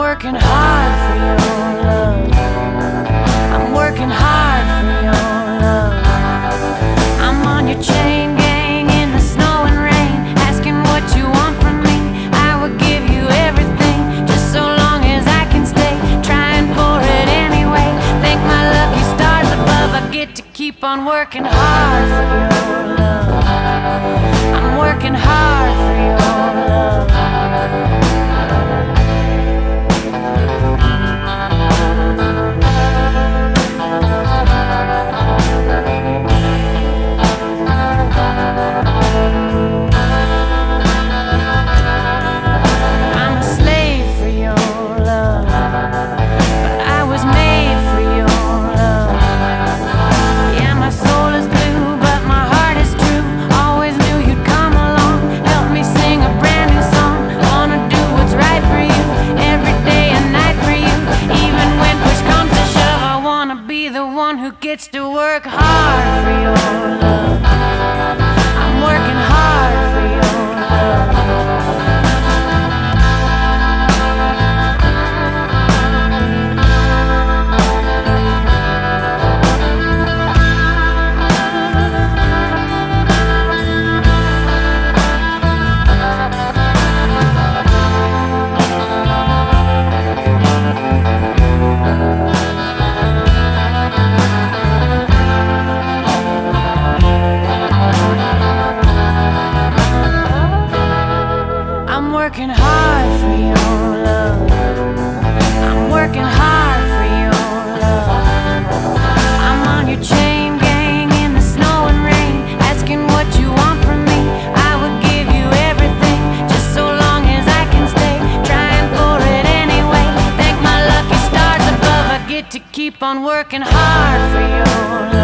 working hard for your love. I'm working hard for your love. I'm on your chain gang in the snow and rain, asking what you want from me. I would give you everything, just so long as I can stay, trying for it anyway. Thank my lucky stars above, I get to keep on working hard for your love. I'm working hard for your love. Gets to work hard for your love. I'm working hard for your love. I'm working hard for your love. I'm working hard for your love. I'm on your chain gang in the snow and rain, asking what you want from me. I would give you everything, just so long as I can stay, trying for it anyway. Thank my lucky stars above, I get to keep on working hard for your love.